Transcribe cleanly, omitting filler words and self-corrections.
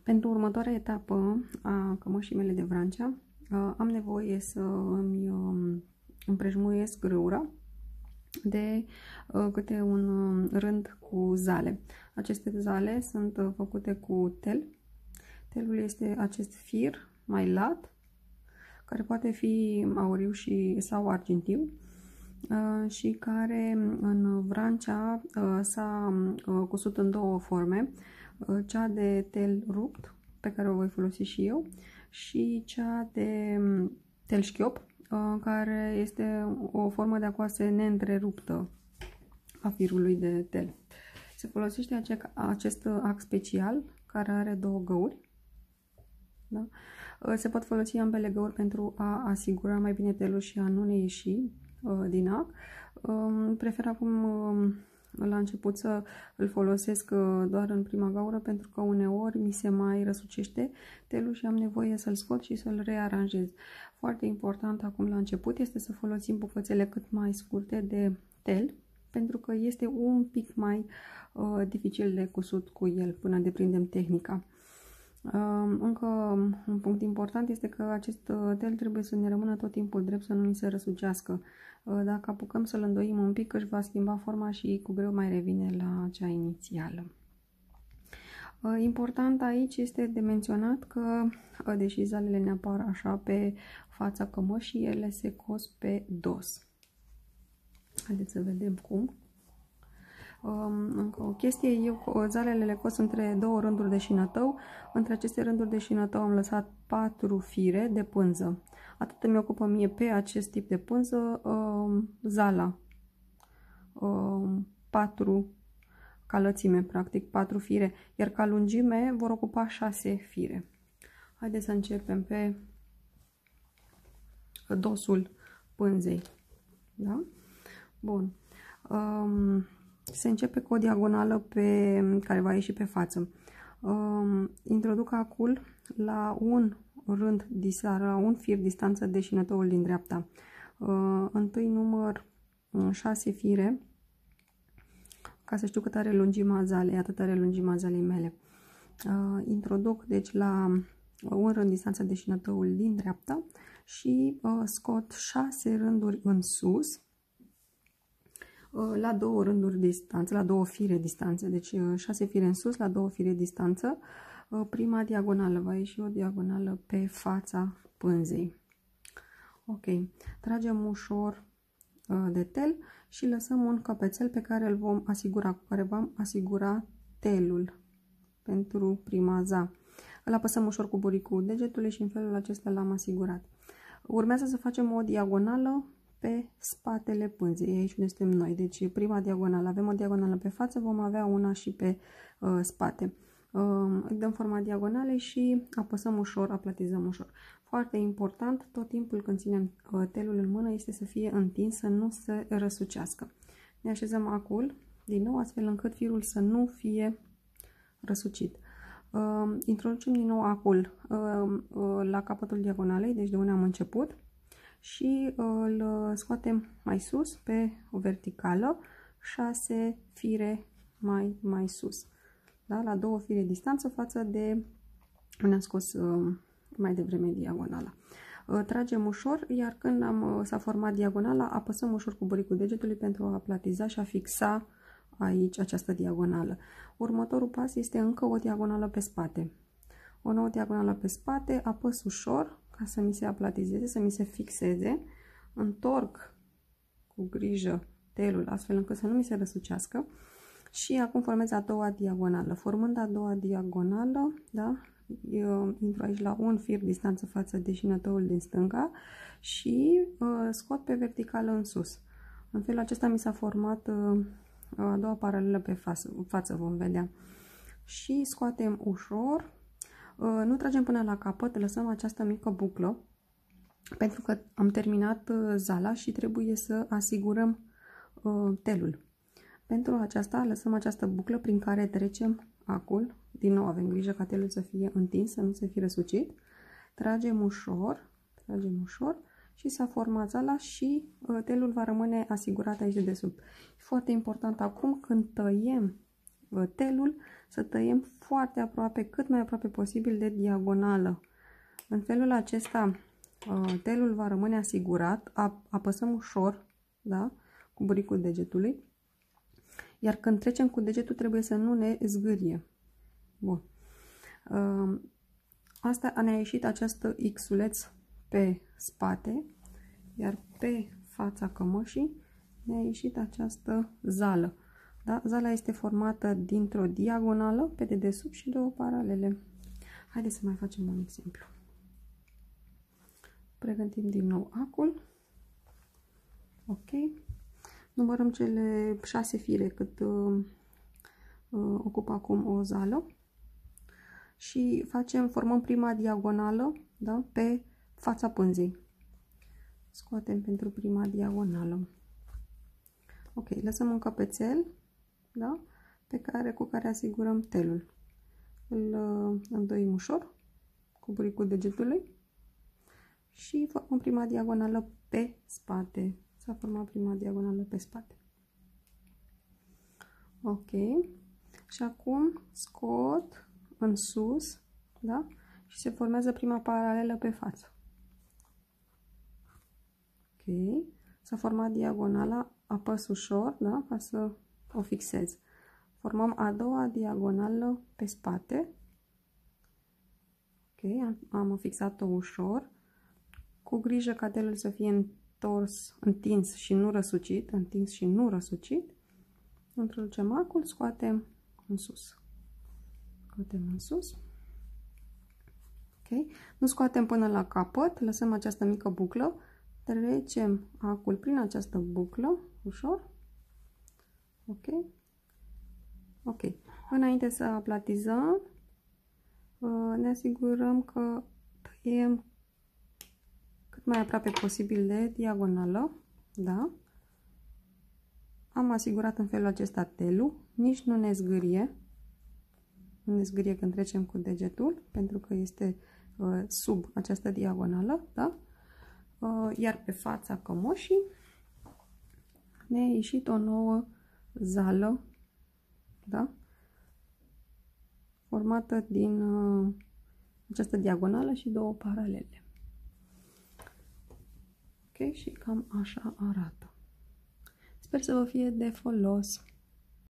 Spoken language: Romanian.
Pentru următoarea etapă a cămășii mele de Vrancea, am nevoie să îmi împrejmuiesc grâura de câte un rând cu zale. Aceste zale sunt făcute cu tel. Telul este acest fir mai lat, care poate fi auriu sau argintiu și care în Vrancea s-a cusut în două forme. Cea de tel rupt, pe care o voi folosi și eu, și cea de tel șchiop, care este o formă de acoase neîntreruptă a firului de tel. Se folosește acest ac special, care are două găuri. Da? Se pot folosi ambele găuri pentru a asigura mai bine telul și a nu ne ieși din ac. Prefer acum la început să îl folosesc doar în prima gaură, pentru că uneori mi se mai răsucește telul și am nevoie să-l scot și să-l rearanjez. Foarte important acum la început este să folosim bucățele cât mai scurte de tel, pentru că este un pic mai dificil de cusut cu el până deprindem tehnica. Încă un punct important este că acest tel trebuie să ne rămână tot timpul drept, să nu ni se răsucească. Dacă apucăm să-l îndoim un pic, își va schimba forma și cu greu mai revine la cea inițială. Important aici este de menționat că, deși zalele ne apar așa pe fața cămășii, ele se cos pe dos. Haideți să vedem cum. Încă o chestie, eu zalele le cos între două rânduri de șinătău. Între aceste rânduri de șinătău am lăsat 4 fire de pânză. Atât îmi ocupă mie pe acest tip de pânză zala. 4 ca lățime, practic 4 fire, iar ca lungime vor ocupa 6 fire. Haideți să începem pe dosul pânzei. Da? Bun. Se începe cu o diagonală care va ieși pe față. Introduc acul la un rând, la un fir distanță de șinătăul din dreapta. Întâi număr 6 fire, ca să știu cât are lungimea zalei, atât are lungimea zalei mele. Introduc deci la un rând distanță de șinătăul din dreapta și scot 6 rânduri în sus, la 2 rânduri distanță, la 2 fire distanță, deci 6 fire în sus, la 2 fire distanță. Prima diagonală, va ieși o diagonală pe fața pânzei. Ok, tragem ușor de tel și lăsăm un căpețel pe care îl vom asigura, cu care vom asigura telul pentru prima za. Îl apăsăm ușor cu buricul degetului și în felul acesta l-am asigurat. Urmează să facem o diagonală pe spatele pânzei, aici unde suntem noi. Deci prima diagonală, avem o diagonală pe față, vom avea una și pe spate. Dăm forma diagonalei și apăsăm ușor, aplatizăm ușor. Foarte important, tot timpul când ținem telul în mână, este să fie întins, să nu se răsucească. Ne așezăm acul din nou, astfel încât firul să nu fie răsucit. Introducem din nou acul la capătul diagonalei, deci de unde am început, și îl scoatem mai sus pe o verticală, 6 fire mai sus, da? La 2 fire distanță față de unde am scos mai devreme diagonala. Tragem ușor, iar când s-a format diagonala, apăsăm ușor cu buricul degetului pentru a aplatiza și a fixa aici această diagonală. Următorul pas este încă o diagonală pe spate. O nouă diagonală pe spate, apăs ușor ca să mi se aplatizeze, să mi se fixeze, întorc cu grijă telul astfel încât să nu mi se răsucească și acum formez a doua diagonală. Formând a doua diagonală, da, eu intru aici la un fir distanță față de șinătăul din stânga și scot pe verticală în sus. În felul acesta mi s-a format a doua paralelă pe față, vom vedea. Și scoatem ușor. Nu tragem până la capăt, lăsăm această mică buclă, pentru că am terminat zala și trebuie să asigurăm telul. Pentru aceasta lăsăm această buclă prin care trecem acul. Din nou avem grijă ca telul să fie întins, să nu se fie răsucit. Tragem ușor și s-a format zala și telul va rămâne asigurat aici de desubt. Foarte important acum când tăiem telul, să tăiem foarte aproape, cât mai aproape posibil de diagonală. În felul acesta telul va rămâne asigurat, apăsăm ușor, da, cu buricul degetului, iar când trecem cu degetul trebuie să nu ne zgârie. Bun. Asta ne-a ieșit acest X-uleț pe spate, iar pe fața cămășii ne-a ieșit această zală. Da? Zala este formată dintr-o diagonală pe dedesubt și două paralele. Haideți să mai facem un exemplu. Pregătim din nou acul. Ok. Numărăm cele 6 fire cât ocupă acum o zală. Și formăm prima diagonală, da, pe fața pânzei. Scoatem pentru prima diagonală. Ok, lăsăm un căpețel, da, cu care asigurăm telul. Îl îndoim ușor cu buricul degetului și formăm prima diagonală pe spate. S-a format prima diagonală pe spate. Ok. Și acum scot în sus, da? Și se formează prima paralelă pe față. Ok. S-a format diagonala, apăs ușor, da? Ca să o fixez. Formăm a doua diagonală pe spate. Ok, am fixat-o ușor. Cu grijă ca telul să fie întins și nu răsucit, introducem acul, scoatem în sus. Ok, nu scoatem până la capăt, lăsăm această mică buclă, trecem acul prin această buclă, ușor. Ok. Ok. Înainte să aplatizăm, ne asigurăm că tăiem cât mai aproape posibil de diagonală, da? Am asigurat în felul acesta telul, nici nu ne zgârie. Nu ne zgârie când trecem cu degetul, pentru că este sub această diagonală, da? Iar pe fața cămășii ne-a ieșit o nouă zală, da? Formată din această diagonală și două paralele. Ok, și cam așa arată. Sper să vă fie de folos.